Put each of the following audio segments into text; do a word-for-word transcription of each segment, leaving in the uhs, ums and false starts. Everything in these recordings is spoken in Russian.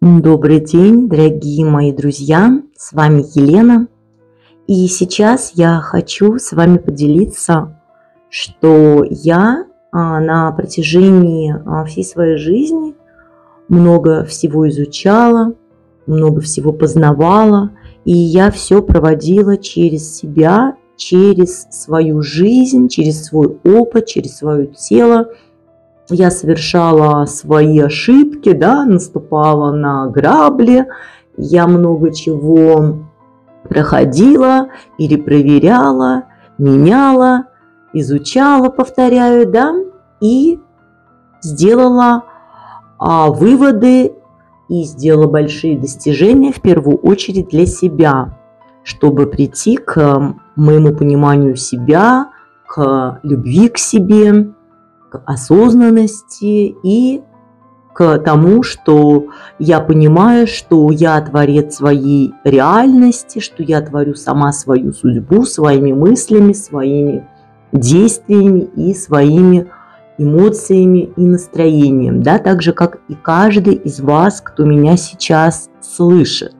Добрый день, дорогие мои друзья, с вами Елена. И сейчас я хочу с вами поделиться, что я а, на протяжении а, всей своей жизни много всего изучала, много всего познавала, и я все проводила через себя, через свою жизнь, через свой опыт, через свое тело. Я совершала свои ошибки, да, наступала на грабли, я много чего проходила, перепроверяла, меняла, изучала, повторяю, да, и сделала а, выводы и сделала большие достижения, в первую очередь для себя, чтобы прийти к моему пониманию себя, к любви к себе, к осознанности и к тому, что я понимаю, что я творец своей реальности, что я творю сама свою судьбу своими мыслями, своими действиями и своими эмоциями и настроением, да, так же, как и каждый из вас, кто меня сейчас слышит.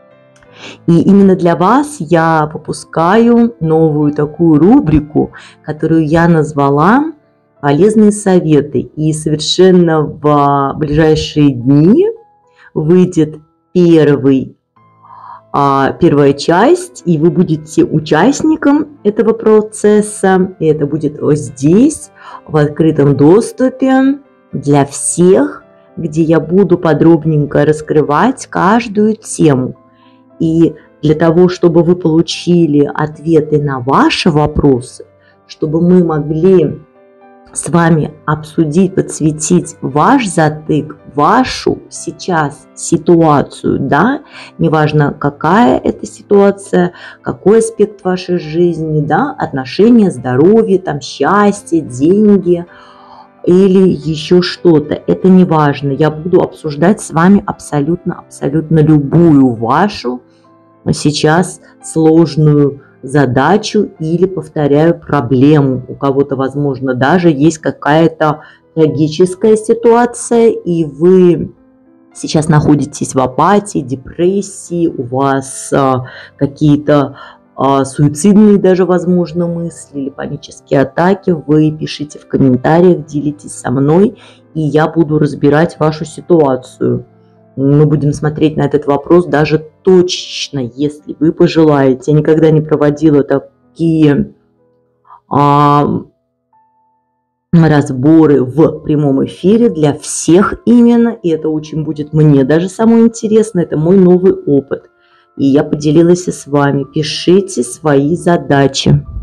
И именно для вас я выпускаю новую такую рубрику, которую я назвала «Полезные советы». И совершенно в ближайшие дни выйдет первый, а, первая часть, и вы будете участником этого процесса. И это будет вот здесь, в открытом доступе для всех, где я буду подробненько раскрывать каждую тему. И для того, чтобы вы получили ответы на ваши вопросы, чтобы мы могли с вами обсудить, подсветить ваш затык, вашу сейчас ситуацию, да, неважно, какая это ситуация, какой аспект вашей жизни, да, отношения, здоровье, там, счастье, деньги или еще что-то, это не важно. Я буду обсуждать с вами абсолютно, абсолютно любую вашу сейчас сложную задачу или, повторяю, проблему. У кого-то, возможно, даже есть какая-то трагическая ситуация, и вы сейчас находитесь в апатии, депрессии, у вас а, какие-то а, суицидные даже, возможно, мысли или панические атаки. Вы пишите в комментариях, делитесь со мной, и я буду разбирать вашу ситуацию. Мы будем смотреть на этот вопрос даже точечно, если вы пожелаете. Я никогда не проводила такие а, разборы в прямом эфире для всех именно. И это очень будет мне даже самое интересное. Это мой новый опыт. И я поделилась с вами. Пишите свои задачи.